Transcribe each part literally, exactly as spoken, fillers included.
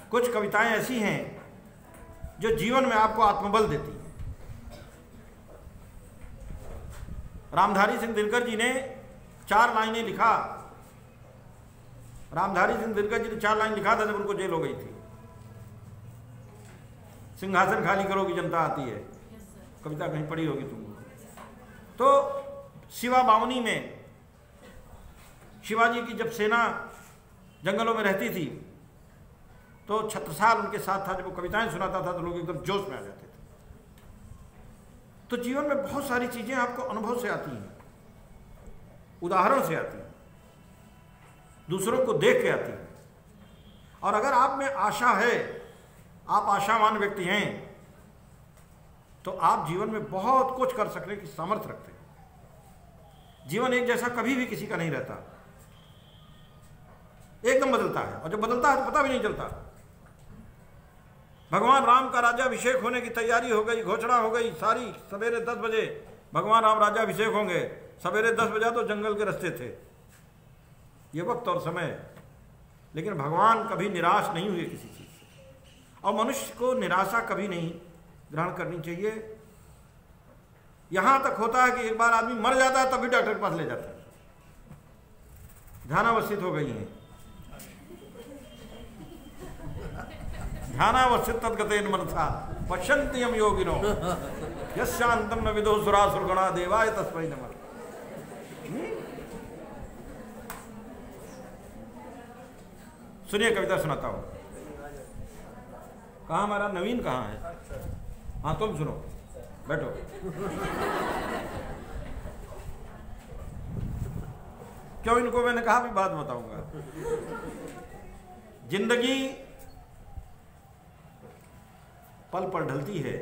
कुछ कविताएं ऐसी हैं जो जीवन में आपको आत्मबल देती हैं। रामधारी सिंह दिनकर जी ने चार लाइनें लिखा। रामधारी सिंह दिनकर जी ने चार लाइन लिखा था जब उनको जेल हो गई थी। सिंहासन खाली करोगी जनता आती है, कविता कहीं पढ़ी होगी तुम। तो शिवा बावनी में शिवाजी की जब सेना जंगलों में रहती थी तो छत्रसाल उनके साथ था। जब वो कविताएं सुनाता था तो लोग एकदम जोश में आ जाते थे। तो जीवन में बहुत सारी चीजें आपको अनुभव से आती हैं, उदाहरण से आती हैं, दूसरों को देख के आती हैं। और अगर आप में आशा है, आप आशावान व्यक्ति हैं, तो आप जीवन में बहुत कुछ कर सकने की सामर्थ्य रखते हैं। जीवन एक जैसा कभी भी किसी का नहीं रहता, एकदम बदलता है। और जब बदलता है तो पता भी नहीं चलता। भगवान राम का राज्याभिषेक होने की तैयारी हो गई, घोषणा हो गई सारी। सवेरे दस बजे भगवान राम राज्याभिषेक होंगे। सवेरे दस बजे तो जंगल के रास्ते थे, ये वक्त और समय। लेकिन भगवान कभी निराश नहीं हुए किसी चीज से। और मनुष्य को निराशा कभी नहीं ग्रहण करनी चाहिए। यहां तक होता है कि एक बार आदमी मर जाता है तब भी डॉक्टर के पास ले जाता है। ध्यानावस्थित हो गई हैं, ध्यानावस्थित तद्गतेन मनसा पश्यन्ति यम योगिनो यस्यान्तं न विदुः सुरासुरगणा देवाय तस्मै नमः। सुनिए, कविता सुनाता हूं। कहाँ हमारा नवीन कहाँ है? हाँ तुम सुनो, बैठो। क्यों इनको मैंने कहा भी बात बताऊंगा। जिंदगी पल पर ढलती है,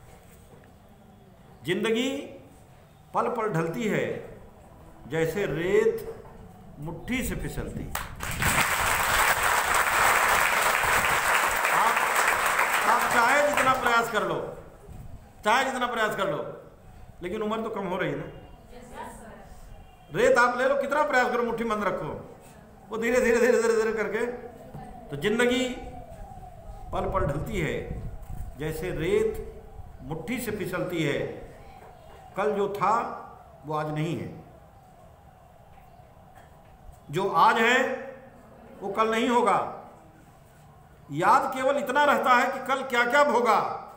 जिंदगी पल पर ढलती है, जैसे रेत मुट्ठी से फिसलती। आप आप चाहे जितना प्रयास कर लो, चाहे जितना प्रयास कर लो, लेकिन उम्र तो कम हो रही है ना। रेत आप ले लो, कितना प्रयास करो, मुट्ठी बंद रखो, वो धीरे धीरे धीरे धीरे धीरे करके। तो जिंदगी पल पल ढलती है, जैसे रेत मुट्ठी से फिसलती है। कल जो था वो आज नहीं है, जो आज है वो कल नहीं होगा। याद केवल इतना रहता है कि कल क्या क्या होगा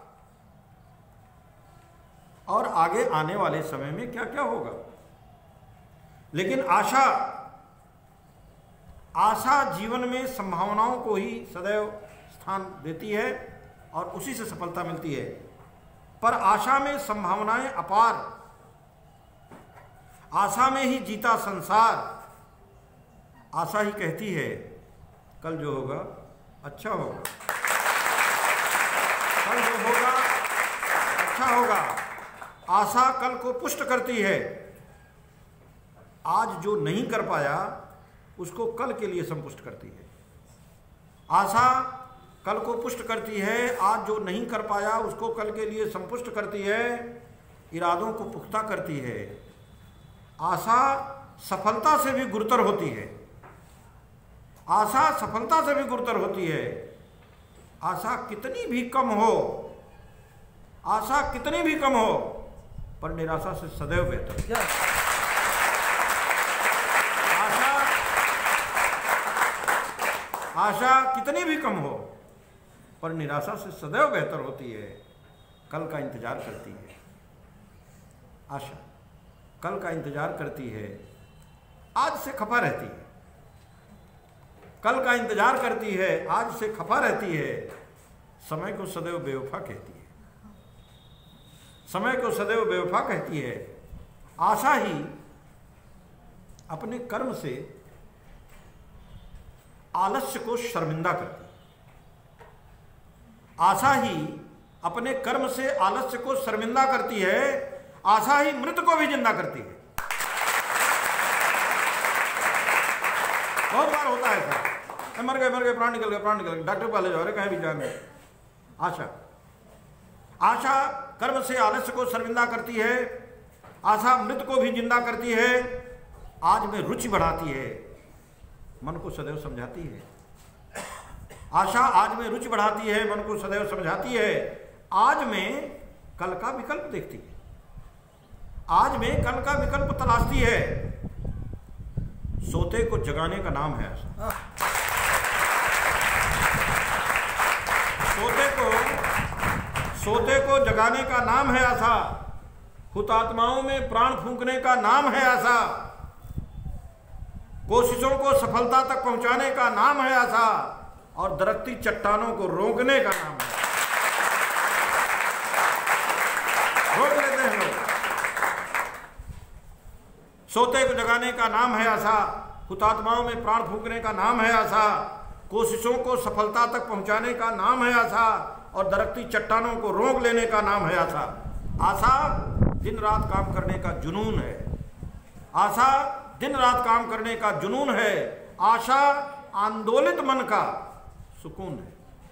और आगे आने वाले समय में क्या क्या होगा। लेकिन आशा आशा जीवन में संभावनाओं को ही सदैव स्थान देती है और उसी से सफलता मिलती है। पर आशा में संभावनाएं अपार, आशा में ही जीता संसार। आशा ही कहती है कल जो होगा अच्छा होगा, कल जो होगा अच्छा होगा। आशा कल को पुष्ट करती है। आज जो नहीं कर पाया उसको कल के लिए संपुष्ट करती है। आशा कल को पुष्ट करती है, आज जो नहीं कर पाया उसको कल के लिए संपुष्ट करती है, इरादों को पुख्ता करती है। आशा सफलता से भी गुरुतर होती है, आशा सफलता से भी गुरुतर होती है। आशा कितनी भी कम हो, आशा कितनी भी कम हो, पर निराशा से सदैव बेहतर। आशा आशा कितनी भी कम हो, पर निराशा से सदैव बेहतर होती है। कल का इंतजार करती है आशा, कल का इंतजार करती है, आज से खफा रहती है। कल का इंतजार करती है, आज से खफा रहती है। समय को सदैव बेवफा कहती है, समय को सदैव बेवफा कहती है। आशा ही अपने कर्म से आलस्य को शर्मिंदा करती है। आशा ही अपने कर्म से आलस्य को शर्मिंदा करती है। आशा ही मृत को भी जिंदा करती है। बहुत बार होता है सर, मर गए मर गए प्राण निकल गए प्राण निकल गए, डॉक्टर पाले जाओ, अरे कहीं भी जाने। आशा आशा कर्म से आलस्य को शर्मिंदा करती है। आशा मृत को भी जिंदा करती है। आज में रुचि बढ़ाती है, मन को सदैव समझाती है। आशा आज में रुचि बढ़ाती है, मन को सदैव समझाती है, आज में कल का विकल्प देखती है, आज में कल का विकल्प तलाशती है। सोते को जगाने का नाम है आशा। सोते को सोते को जगाने का नाम है आशा। हुतात्माओं में प्राण फूंकने का नाम है आशा। कोशिशों को सफलता तक पहुंचाने का नाम है आशा। और दरकती चट्टानों को रोकने का नाम है। रोक लेते हैं लोग। सोते को जगाने का नाम है आशा। हुतात्माओं में प्राण फूंकने का नाम है आशा। कोशिशों को सफलता तक पहुंचाने का नाम है आशा। और दरकती चट्टानों को रोक लेने का नाम है आशा। आशा दिन रात काम करने का जुनून है। आशा दिन रात काम करने का जुनून है। आशा आंदोलित मन का सुकून है।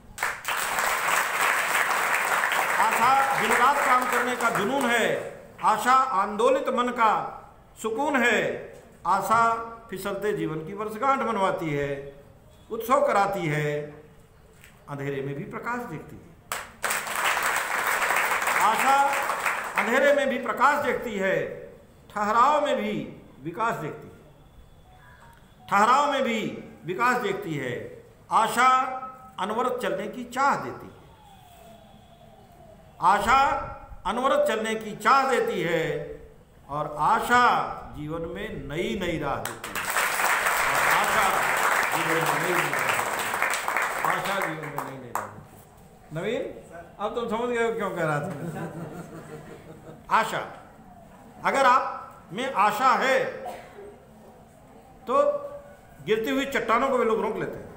आशा दिन रात काम करने का जुनून है। आशा आंदोलित मन का सुकून है। आशा फिसलते जीवन की वर्षगांठ बनवाती है, उत्सव कराती है, अंधेरे में भी प्रकाश देखती है। आशा अंधेरे में भी प्रकाश देखती है, ठहराव में भी विकास देखती है। ठहराव में भी विकास देखती है। आशा अनवरत चलने की चाह देती है। आशा अनवरत चलने की चाह देती है। और आशा जीवन में नई नई राह देती है। और आशा जीवन में नई नई राह आशा जीवन में नई नई राह देती है। नवीन, अब तुम समझ गए हो क्यों कह रहा था। आशा, अगर आप में आशा है तो गिरती हुई चट्टानों को वे लोग रोक लेते हैं।